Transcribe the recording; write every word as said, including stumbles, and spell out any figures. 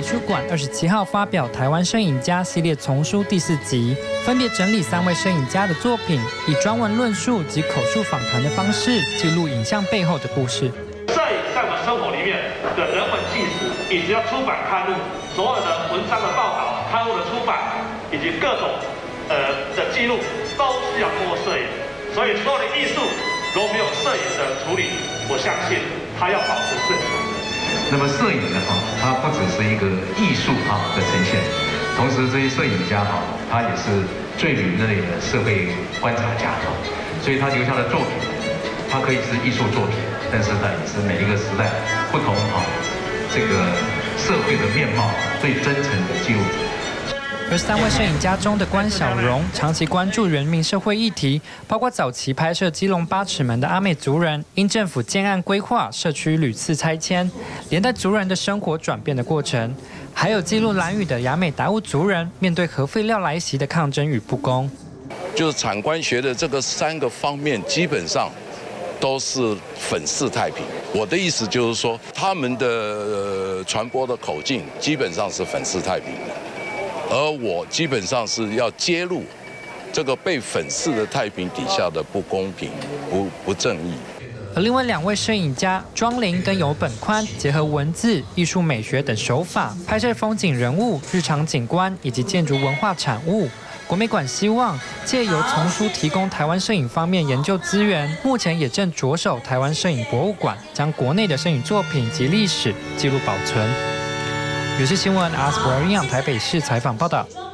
书馆二十七号发表《台湾摄影家》系列丛书第四集，分别整理三位摄影家的作品，以专文论述及口述访谈的方式，记录影像背后的故事。 摄影在我们生活里面的人文纪实，以及要出版刊物所有的文章的报道、刊物的出版，以及各种呃的记录，都是要通过摄影。所以所有的艺术如果没有摄影的处理，我相信它要保持正常。 那么摄影呢，哈，它不只是一个艺术哈的呈现，同时这些摄影家哈，他也是最敏锐的社会观察家哈，所以他留下的作品，它可以是艺术作品，但是呢，也是每一个时代不同哈这个社会的面貌最真诚的记录。 而三位摄影家中的关小荣，长期关注人民社会议题，包括早期拍摄基隆八尺门的阿美族人，因政府建案规划，社区屡次拆迁，连带族人的生活转变的过程，还有记录兰屿的雅美达悟族人面对核废料来袭的抗争与不公。 就是产官学的这个三个方面，基本上都是粉饰太平。我的意思就是说，他们的、呃、传播的口径基本上是粉饰太平的。而我基本上是要揭露这个被粉饰的太平底下的不公平、不不正义。 而另外两位摄影家庄林跟游本宽，结合文字、艺术美学等手法，拍摄风景人物、日常景观以及建筑文化产物。国美馆希望借由丛书提供台湾摄影方面研究资源，目前也正着手台湾摄影博物馆，将国内的摄影作品及历史记录保存。有线新闻阿斯伯尔营养台北市采访报道。